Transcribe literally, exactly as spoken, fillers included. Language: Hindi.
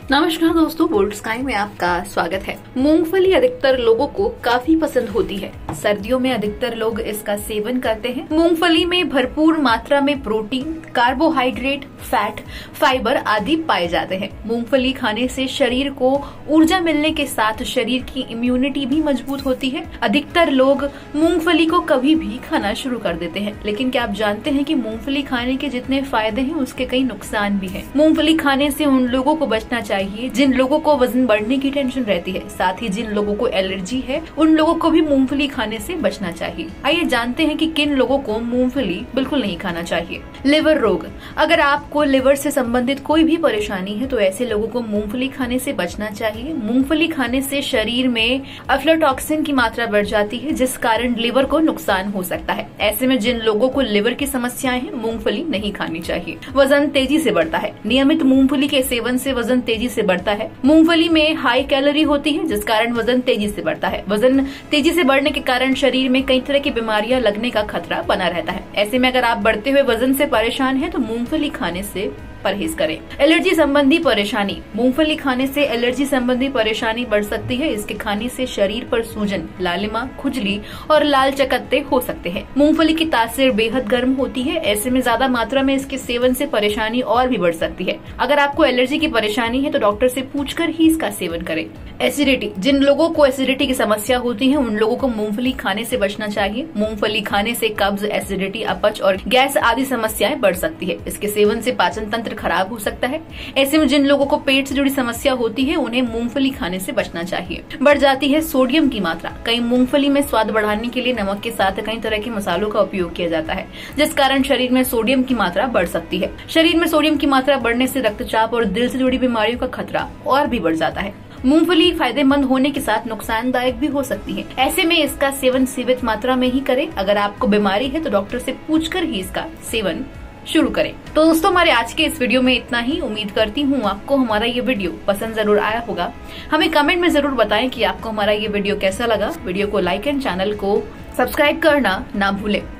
नमस्कार दोस्तों, बोल्ड स्काई में आपका स्वागत है। मूंगफली अधिकतर लोगों को काफी पसंद होती है। सर्दियों में अधिकतर लोग इसका सेवन करते हैं। मूंगफली में भरपूर मात्रा में प्रोटीन, कार्बोहाइड्रेट, फैट, फाइबर आदि पाए जाते हैं। मूंगफली खाने से शरीर को ऊर्जा मिलने के साथ शरीर की इम्यूनिटी भी मजबूत होती है। अधिकतर लोग मूंगफली को कभी भी खाना शुरू कर देते हैं, लेकिन क्या आप जानते हैं कि मूंगफली खाने के जितने फायदे हैं उसके कई नुकसान भी हैं। मूंगफली खाने से उन लोगों को बचना चाहिए जिन लोगों को वजन बढ़ने की टेंशन रहती है। साथ ही जिन लोगों को एलर्जी है उन लोगों को भी मूंगफली खाने से बचना चाहिए। आइए जानते हैं कि किन लोगों को मूंगफली बिल्कुल नहीं खाना चाहिए। लिवर रोग, अगर आपको लिवर से संबंधित कोई भी परेशानी है तो ऐसे लोगों को मूंगफली खाने से बचना चाहिए। मूंगफली खाने से शरीर में अफ्लाटॉक्सिन की मात्रा बढ़ जाती है, जिस कारण लिवर को नुकसान हो सकता है। ऐसे में जिन लोगों को लिवर की समस्याएं हैं मूंगफली नहीं खानी चाहिए। वजन तेजी से बढ़ता है, नियमित मूंगफली के सेवन से वजन तेजी से बढ़ता है। मूंगफली में हाई कैलोरी होती है, जिस कारण वजन तेजी से बढ़ता है। वजन तेजी से बढ़ने के कारण शरीर में कई तरह की बीमारियां लगने का खतरा बना रहता है। ऐसे में अगर आप बढ़ते हुए वजन से परेशान हैं तो मूंगफली खाने से परहेज करें। एलर्जी संबंधी परेशानी, मूंगफली खाने से एलर्जी संबंधी परेशानी बढ़ सकती है। इसके खाने से शरीर पर सूजन, लालिमा, खुजली और लाल चकत्ते हो सकते हैं। मूंगफली की तासीर बेहद गर्म होती है। ऐसे में ज्यादा मात्रा में इसके सेवन से परेशानी और भी बढ़ सकती है। अगर आपको एलर्जी की परेशानी है तो डॉक्टर से पूछकर ही इसका सेवन करें। एसिडिटी, जिन लोगों को एसिडिटी की समस्या होती है उन लोगों को मूंगफली खाने से बचना चाहिए। मूंगफली खाने से कब्ज, एसिडिटी, अपच और गैस आदि समस्याएं बढ़ सकती है। इसके सेवन से पाचन तंत्र खराब हो सकता है। ऐसे में जिन लोगों को पेट से जुड़ी समस्या होती है उन्हें मूंगफली खाने से बचना चाहिए। बढ़ जाती है सोडियम की मात्रा, कई मूंगफली में स्वाद बढ़ाने के लिए नमक के साथ कई तरह के मसालों का उपयोग किया जाता है, जिस कारण शरीर में सोडियम की मात्रा बढ़ सकती है। शरीर में सोडियम की मात्रा बढ़ने से रक्तचाप और दिल से जुड़ी बीमारियों का खतरा और भी बढ़ जाता है। मूंगफली फायदेमंद होने के साथ नुकसानदायक भी हो सकती है। ऐसे में इसका सेवन सीमित मात्रा में ही करें। अगर आपको बीमारी है तो डॉक्टर से पूछकर ही इसका सेवन शुरू करें। तो दोस्तों, हमारे आज के इस वीडियो में इतना ही। उम्मीद करती हूँ आपको हमारा ये वीडियो पसंद जरूर आया होगा। हमें कमेंट में जरूर बताएं कि आपको हमारा ये वीडियो कैसा लगा। वीडियो को लाइक एंड चैनल को सब्सक्राइब करना ना भूलें।